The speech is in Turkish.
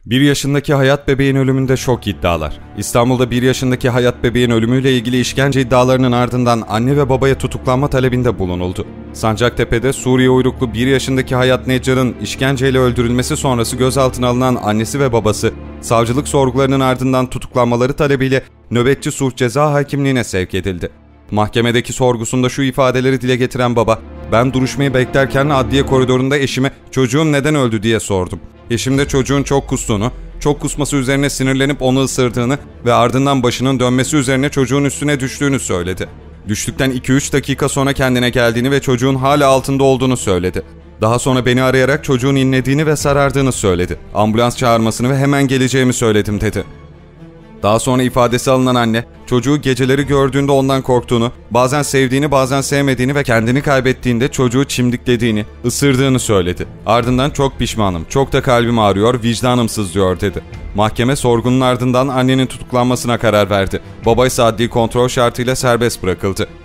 1 yaşındaki Hayat bebeğin ölümünde şok iddialar. İstanbul'da 1 yaşındaki Hayat bebeğin ölümüyle ilgili işkence iddialarının ardından anne ve babaya tutuklanma talebinde bulunuldu. Sancaktepe'de Suriye uyruklu 1 yaşındaki Hayat Neccar'ın işkenceyle öldürülmesi sonrası gözaltına alınan annesi ve babası, savcılık sorgularının ardından tutuklanmaları talebiyle nöbetçi sulh ceza hakimliğine sevk edildi. Mahkemedeki sorgusunda şu ifadeleri dile getiren baba, "Ben duruşmayı beklerken adliye koridorunda eşime çocuğum neden öldü diye sordum. Eşim de çocuğun çok kustuğunu, çok kusması üzerine sinirlenip onu ısırdığını ve ardından başının dönmesi üzerine çocuğun üstüne düştüğünü söyledi. Düştükten 2-3 dakika sonra kendine geldiğini ve çocuğun hala altında olduğunu söyledi. Daha sonra beni arayarak çocuğun inlediğini ve sarardığını söyledi. Ambulans çağırmasını ve hemen geleceğimi söyledim" dedi. Daha sonra ifadesi alınan anne, çocuğu geceleri gördüğünde ondan korktuğunu, bazen sevdiğini bazen sevmediğini ve kendini kaybettiğinde çocuğu çimdiklediğini, ısırdığını söyledi. Ardından "Çok pişmanım, çok da kalbim ağrıyor, vicdanım sızlıyor" dedi. Mahkeme sorgunun ardından annenin tutuklanmasına karar verdi. Baba ise adli kontrol şartıyla serbest bırakıldı.